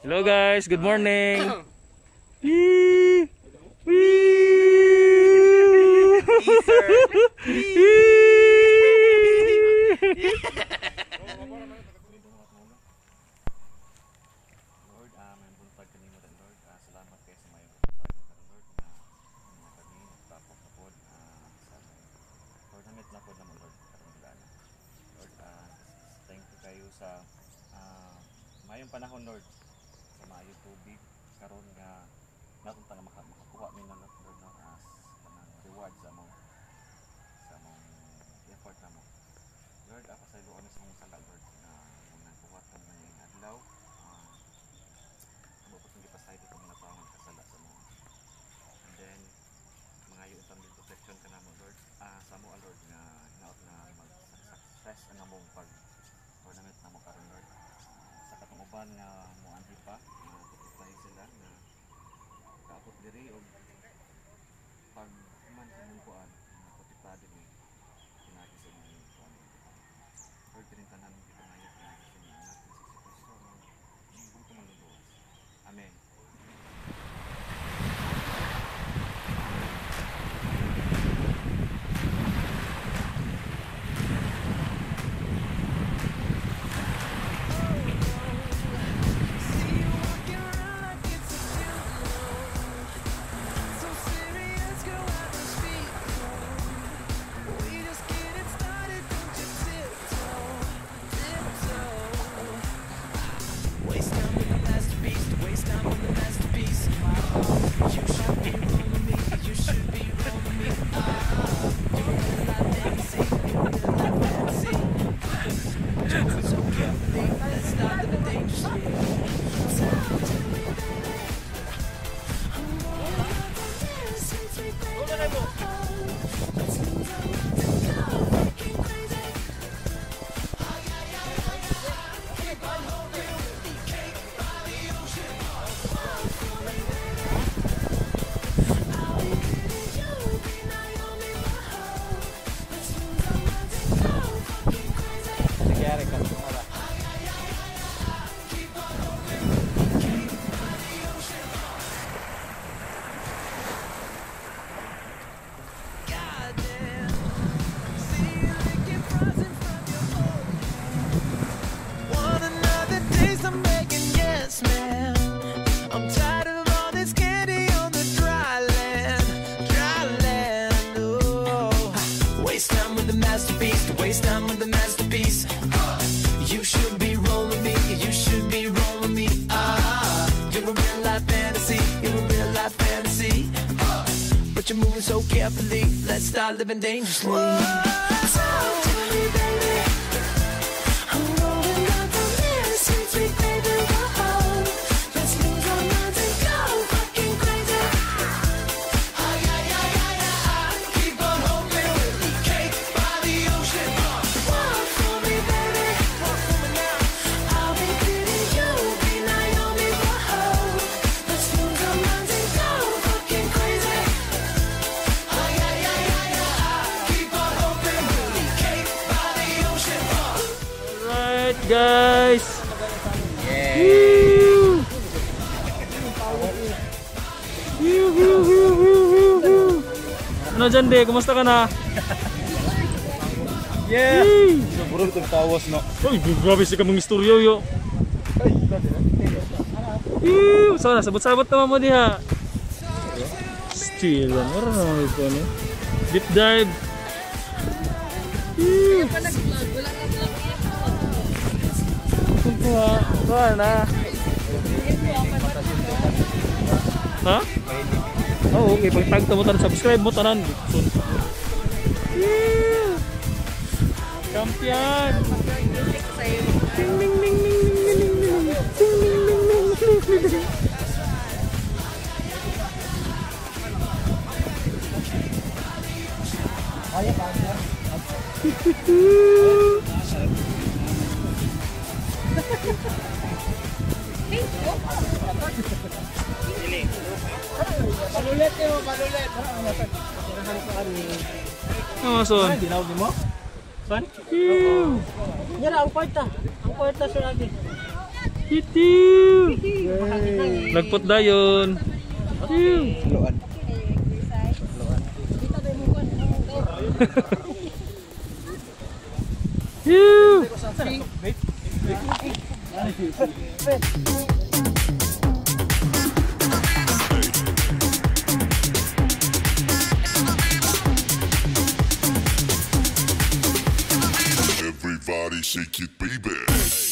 Hello guys, good morning. Wee! Lord, may buntag kanimo din Lord. Salamat kayo sa may buntag ng Lord na kami nagtapok na po sa may tournament na po naman Lord karong gana. Lord, thank you kayo sa mayong panahon Lord sa maayong tubig karon nga naton ta makakuha mi na Lord no as kanang reward sa among effort na mo. Lord, ako sa iluon sa mong sala Lord na nagbuhat kami ngayong adlaw. Mabot hindi pa sa ito kung napangon kasala sa mo. And then mga yung tamil protection ka na mo Lord. Sa mo Lord nga hinaot na mag-success ang among pag-tournament na mo karon Lord. Sa katong uban nga mo anhi pa tutupay sila na kaabot diri og pag man sa mong kuan nakatipad ni pinagi sa mga kuan. Lord, tinintanan kita ngayon pinagi sa mga anak ni si Kristo mo. Buto maluluwas. Amen. Waste time with the masterpiece. You should be rolling me. You should be rolling me. You're a real life fantasy. You're a real life fantasy. But you're moving so carefully. Let's start living dangerously. Talk to me, baby. I'm rolling up the mirror, sweet, sweet baby. Whoa. Let's lose our minds and go fucking crazy. Keep on hoping we'll be cake by the ocean. Walk for me, baby. Walk for me now. I'll be pretty, you'll be Naomi. Whoa. Let's lose our minds and go fucking crazy. Keep on hoping we'll be cake by the ocean. Alright guys. Yeah. Ano dyan de? Kumusta ka na? Yeah. Yee! Siguro itong tawas no. Uy, grabe si kamong istoryo yo. Yee! Sana sabot-sabot naman mo diha. Still, ano naman ito no? Deep dive. Yee! Kuha na. Ha? Oh, okay. Pag tag mo tanan, subscribe mo tanan. Yeah! Champion! Ding ding ding ding ding ding ding ding ding. Palulit mo, palulit. Ano son? Dinawag mo? Son? Ew! Yan ang kwarta. Ang kwarta sa lagi. Itiw! Nagput dayon. Luan. Yoo! Everybody shake it, baby.